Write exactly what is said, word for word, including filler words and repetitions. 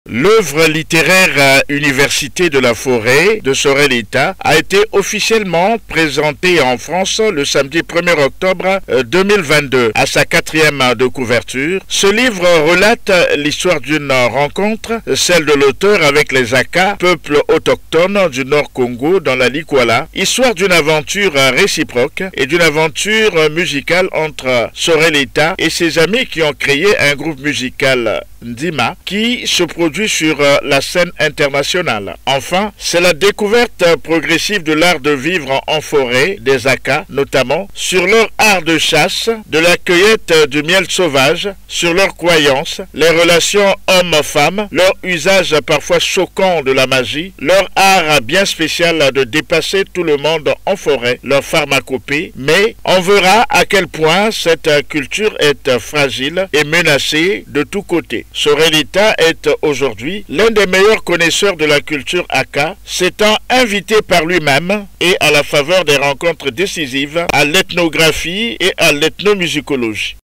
L'œuvre littéraire Université de la Forêt de Sorel-Ita a été officiellement présentée en France le samedi premier octobre deux mille vingt-deux. À sa quatrième de couverture, ce livre relate l'histoire d'une rencontre, celle de l'auteur avec les Aka, peuple autochtone du Nord Congo dans la Likwala, histoire d'une aventure réciproque et d'une aventure musicale entre Sorel-Ita et ses amis qui ont créé un groupe musical Ndima qui se produit sur la scène internationale. Enfin, c'est la découverte progressive de l'art de vivre en forêt des Aka, notamment sur leur art de chasse, de la cueillette du miel sauvage, sur leurs croyances, les relations hommes-femmes, leur usage parfois choquant de la magie, leur art bien spécial de dépasser tout le monde en forêt, leur pharmacopée, mais on verra à quel point cette culture est fragile et menacée de tous côtés. Sorel-Ita est aujourd'hui l'un des meilleurs connaisseurs de la culture Aka, s'étant invité par lui-même et à la faveur des rencontres décisives à l'ethnographie et à l'ethnomusicologie.